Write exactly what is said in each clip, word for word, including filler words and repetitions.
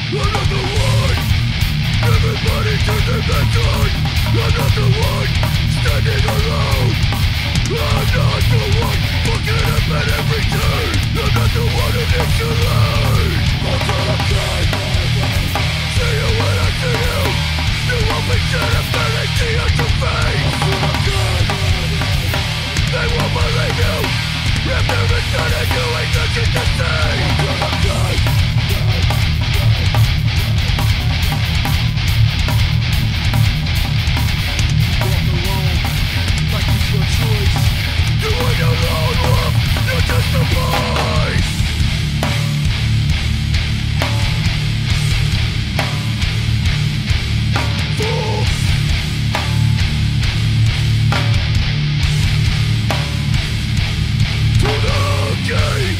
I'm not the one. Everybody turn their backs on. I'm not the one standing alone. I'm not the one fucking up at every turn. I'm not the one who needs to learn. Until I'm dead. See you when I see you. You won't be shed a penalty on your face. Until I'm dead. They won't believe you. If there is none of you, ain't nothing to say. Until I'm dead. Walk alone, like it's your choice. You ain't a lone wolf, you're just a voice. Fool. To the gate.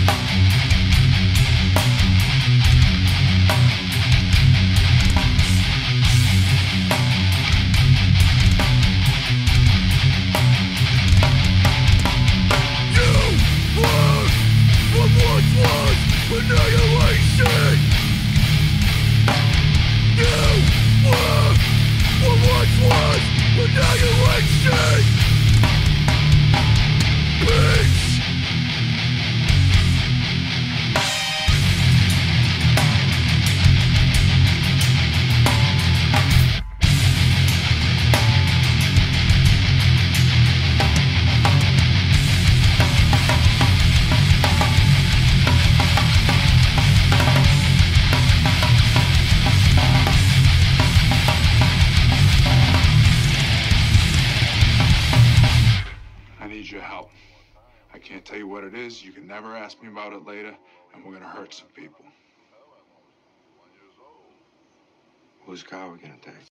Annihilation! You were what once was annihilation! Bitch! I need your help. I can't tell you what it is. You can never ask me about it later, and we're gonna hurt some people. Whose car are we gonna take?